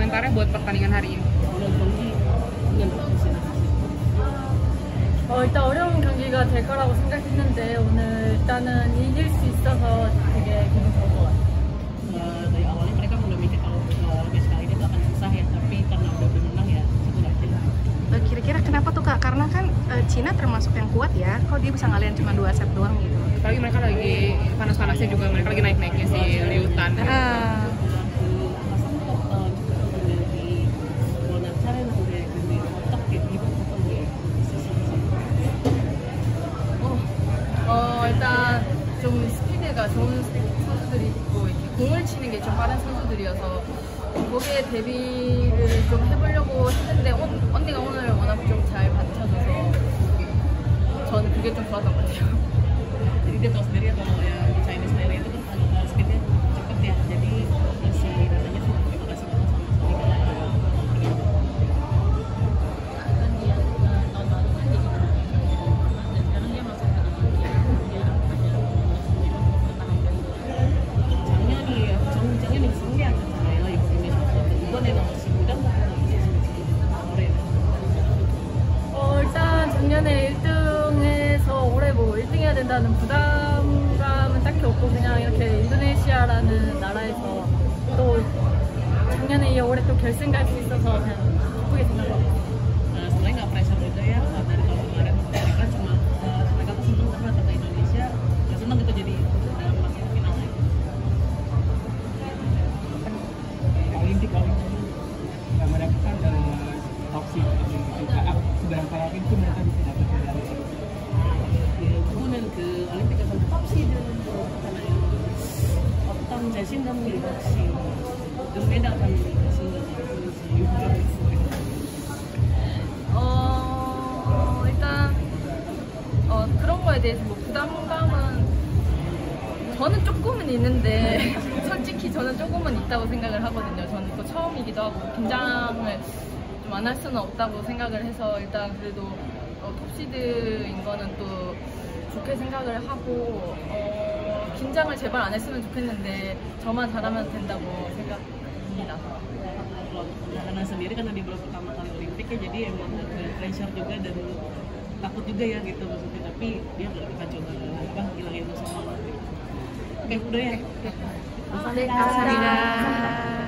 komentarnya buat pertandingan hari ini? 일단 어려운 경기가 될 거라고 생각했는데 오늘 일단은 이길 수 있어서 되게 기분 좋은 것 같아요. Dari awalnya mereka udah mikir kalau match kali ini tuh akan susah ya, tapi karena udah menang ya cukup yakin. Kira-kira kenapa tuh Kak? Karena kan Cina termasuk yang kuat ya, kok dia bisa ngalahin cuma 2 set doang gitu? Apalagi mereka lagi panas-panasnya juga, mereka lagi naik-naiknya si Liu Tan. 일단 좀 스피드가 좋은 선수들이 있고 이렇게 공을 치는 게 좀 빠른 선수들이어서 거기에 대비를 좀 해보려고 했는데 언니가 오늘 워낙 좀 잘 받쳐줘서 저는 그게 좀 좋았던 것 같아요. Jadi dia tahu sendiri ya kalau ya di Chinese Taipei itu kan speednya cepet ya, jadi si Nananya cuma terima kasih banget sama Salika. Kan dia tahun lalu kan jadi dan sekarang dia masuk ke dia 장년이 정장년이 승리하셨잖아요 이번에서. 이번에는 혹시 부담감은 있으신지? 일단 작년에 1등에서 올해 뭐 1등 해야 된다는 부담감은 딱히 없고 그냥 이렇게 인도네시아라는 나라에서 또 작년에 이어 올해 또 결승 갈 수 있어서 그냥 기쁘게 생각하고 있어요. Sebenarnya nggak pressure juga ya, dari tahun kemarin mereka cuma mereka tuh seneng karena kata Indonesia ya seneng gitu jadi masuk ke final lagi. Olimpik nggak mendapatkan top seed juga, seberapa yakin tuh mereka bisa dapat medali? 그거는 그 올림픽에서 탑시드는 그렇잖아요. 어떤 자신감이 혹시 은메달 받는 자신감이 있으신지. 일단 그런 거에 대해서 뭐 부담감은 저는 조금은 있는데 솔직히 저는 조금은 있다고 생각을 하거든요. 저는 또 처음이기도 하고 긴장을 좀 안 할 수는 없다고 생각을 해서 일단 그래도 톱시드인 거는 또 좋게 생각을 하고 긴장을 제발 안 했으면 좋겠는데 저만 잘하면 된다고 생각합니다. Karena sendiri karena di baru pertama kali Olimpik ya, jadi emang ada pressure juga dan takut juga ya gitu maksudnya, tapi dia nggak coba hilangin semua. Oke, udah ya. 감사합니다.